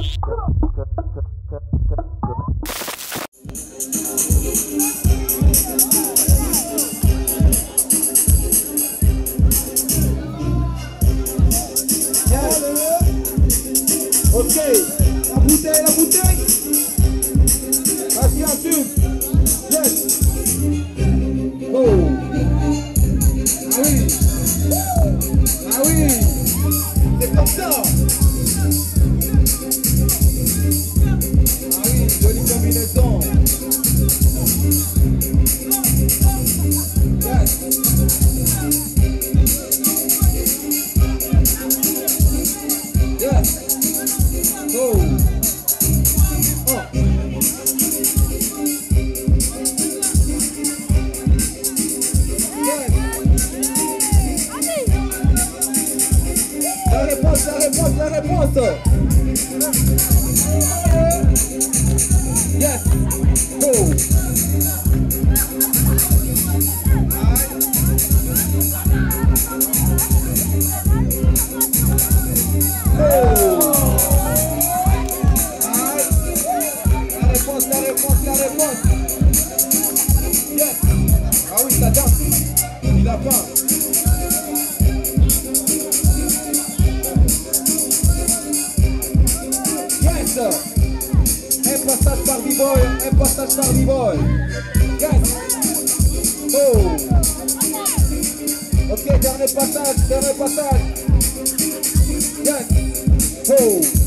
Ok, la bouteille. Vas-y, assume. Yes. Oh. Ah oui. C'est comme ça. Ah oui, jolie combinaison. Yes. Yes. Oh. Oh. Yes. La réponse. Yes. Oh. La réponse. Yes. Ah oui, ça danse. Il a faim. Yes. Un passage par B-boy. Yes. Oh. Ok, dernier passage. Yes. Oh.